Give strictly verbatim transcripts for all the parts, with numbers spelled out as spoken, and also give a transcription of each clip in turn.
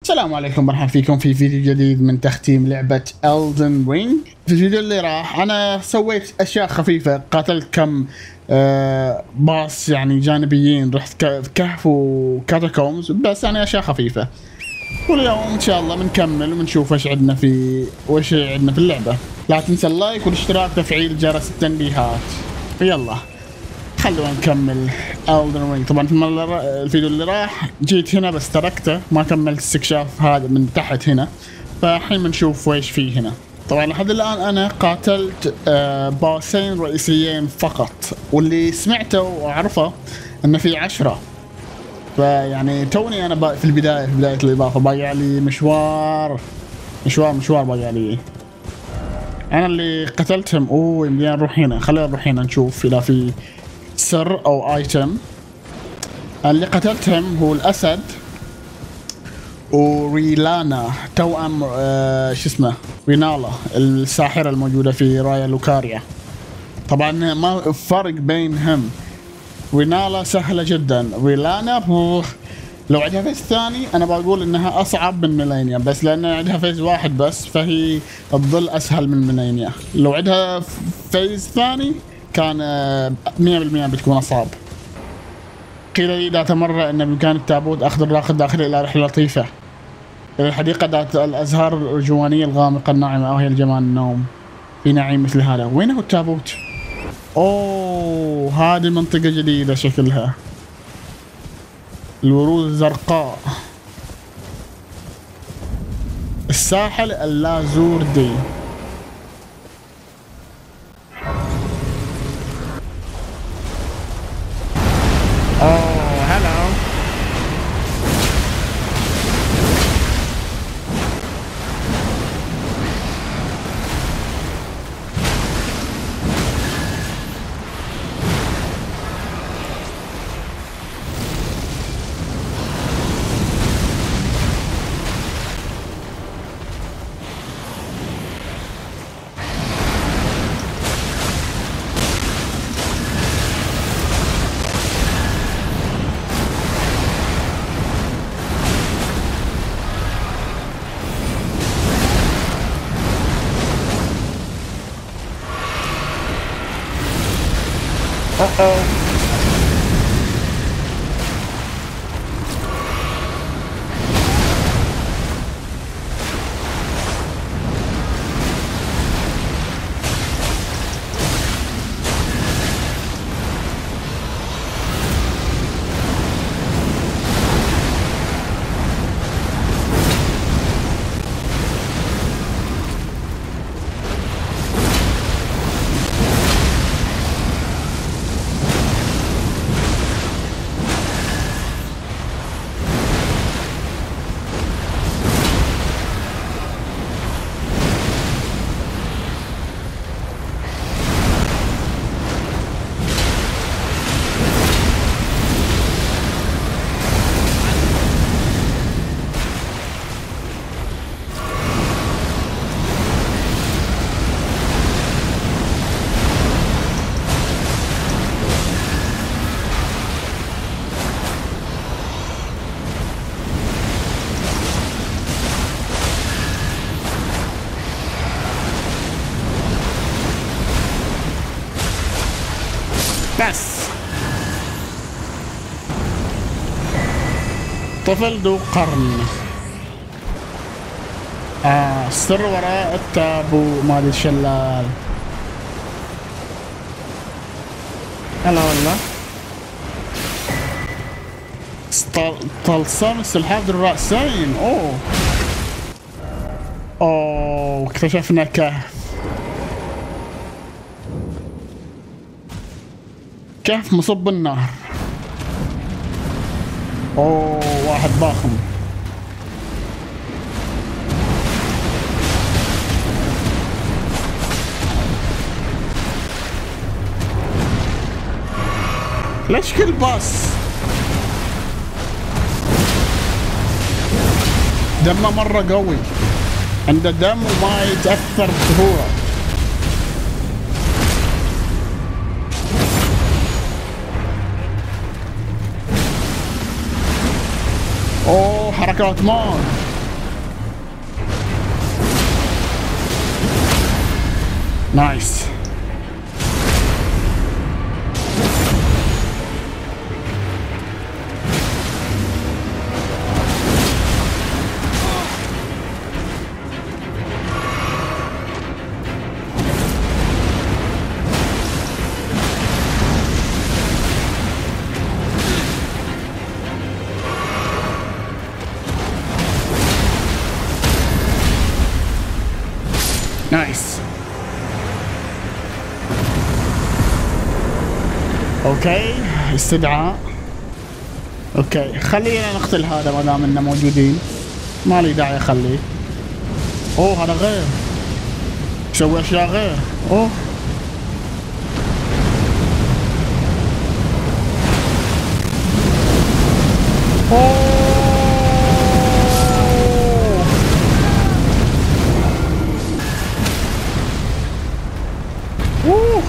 السلام عليكم، مرحبا فيكم في فيديو جديد من تختيم لعبة Elden Ring. في الفيديو اللي راح أنا سويت أشياء خفيفة، قاتلت كم آه باص يعني جانبيين، رحت كهف وكاتاكومز، بس يعني أشياء خفيفة. واليوم إن شاء الله بنكمل وبنشوف إيش عندنا في وإيش عندنا في اللعبة. لا تنسى اللايك والاشتراك وتفعيل جرس التنبيهات. يلا خلونا نكمل Elden Ring. طبعا في المرة الفيديو اللي راح جيت هنا بس تركته، ما كملت استكشاف هذا من تحت هنا، فالحين بنشوف ويش فيه هنا. طبعا لحد الان انا قاتلت آه باسين رئيسيين فقط، واللي سمعته واعرفه انه في عشرة، فيعني توني انا في البداية في بداية الاضافة، باقي لي مشوار مشوار مشوار باقي لي. انا اللي قتلتهم. اوه يمدينا نروح هنا، خلينا نروح هنا نشوف اذا في سر او ايتم. اللي قتلتهم هو الاسد وريلانا توأم آه شو اسمه رينالا الساحرة الموجودة في رايا لوكاريا. طبعا ما فرق بينهم، رينالا سهلة جدا، ريلانا لو عندها فيز ثاني انا بقول انها اصعب من ميلينيا، بس لان عندها فيز واحد بس فهي تظل اسهل من ميلينيا. لو عندها فيز ثاني كان مية بالمية بتكون اصعب. قيل لي ذات مرة ان بامكان التابوت اخذ الراقد داخل الى رحلة لطيفة الى الحديقة ذات الازهار الارجوانية الغامقة الناعمة، او هي الجمال النوم في نعيم مثل هذا. وين هو التابوت؟ اوه هذه منطقة جديدة شكلها، الورود الزرقاء، الساحل اللازوردي. اوه هلو. Uh-oh. بس طفل ذو قرن. آه السر وراء التابو مال الشلال. هلا والله. طلسم السلحفاة ذو الرأسين. اوه اوه اكتشفنا كهف كهف مصب النهر. اوه واحد ضخم. ليش كل باص دمه مرة قوي، عنده دم وما يتأثر بسهولة. اوه حركات مار. نايس. نايس. اوكي استدعاء. اوكي خلينا نقتل هذا ما دام اننا موجودين، ما لي داعي اخليه. اوه هذا غير، يسوي اشياء غير. اوه اوه اوه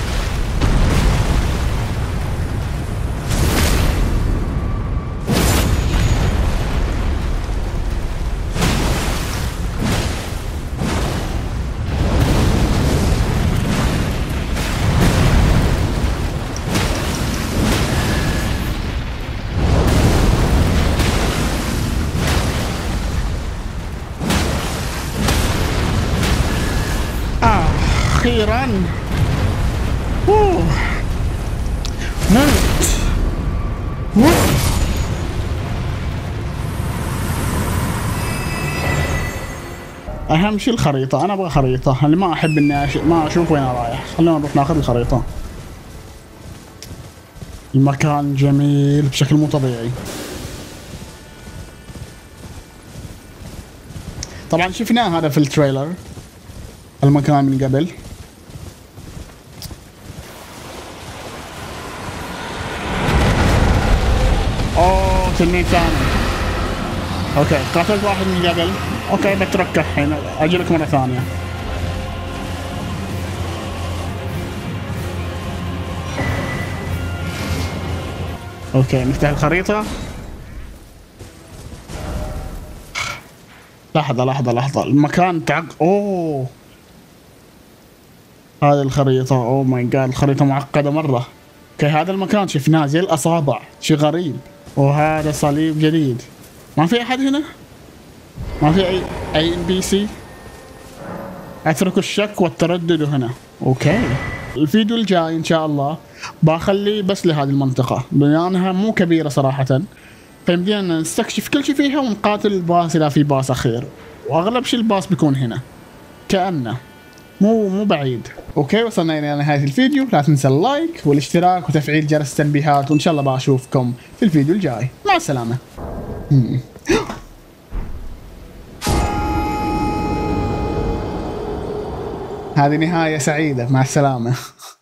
أخيراً. أوه نمت. أوه. أهم شيء الخريطة، أنا أبغى خريطة، اللي ما أحب إني أش... ما أشوف وين رايح. خلينا نروح ناخذ الخريطة. المكان جميل بشكل مو طبيعي. طبعا شفناه هذا في التريلر المكان من قبل. اوه تنين ثاني. اوكي قاتلت واحد من قبل. اوكي بتركه الحين اجيلك مرة ثانية. اوكي نفتح الخريطة. لحظة لحظة لحظة المكان تعق. اوه هذه الخريطة. اوه ماي جاد الخريطة معقدة مرة. اوكي هذا المكان شفناه زي الاصابع، شي غريب. وهذا صليب جديد. ما في احد هنا؟ ما في اي اي ام بي سي؟ اترك الشك والتردد هنا. اوكي الفيديو الجاي ان شاء الله بخلي بس لهذه المنطقة لانها مو كبيرة صراحة، فيمدينا نستكشف كل شيء فيها ونقاتل الباص اذا في باص اخير، واغلب شيء الباص بيكون هنا كأنه مو مو بعيد. اوكي وصلنا الى نهاية الفيديو، لا تنسى اللايك والاشتراك وتفعيل جرس التنبيهات، وان شاء الله بشوفكم في الفيديو الجاي. مع السلامة. هذه نهاية سعيدة. مع السلامة.